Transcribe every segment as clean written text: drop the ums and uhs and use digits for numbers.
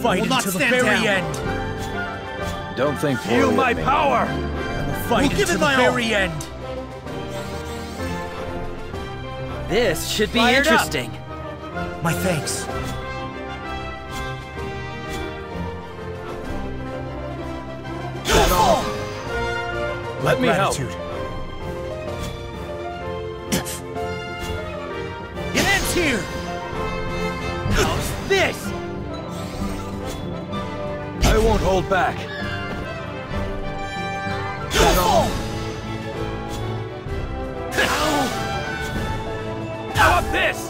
fight until the very end. Don't think Feel poorly my of me. power! I will fight We'll give until it the my all. very end. This should be Fired up. interesting. My thanks. Let me help. Gratitude. It ends here! How's this? I won't hold back. How about this?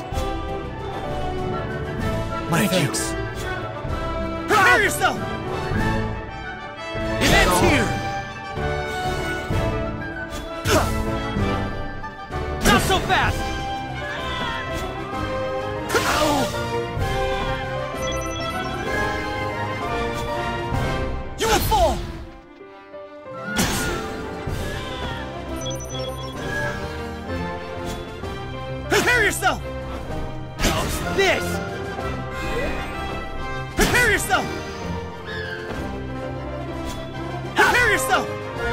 My thanks. Prepare yourself! It ends here! Not so fast! You will fall! Prepare yourself! How's this? Prepare yourself! Prepare yourself!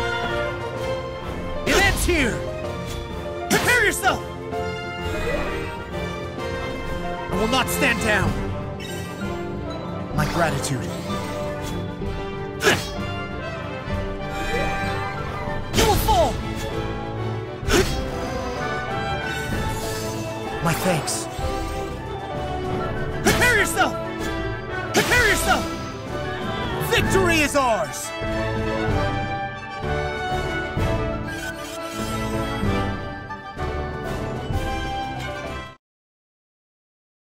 It ends here! Prepare yourself! I will not stand down. My gratitude. You will fall! My thanks. Prepare yourself! Prepare yourself! Victory is ours!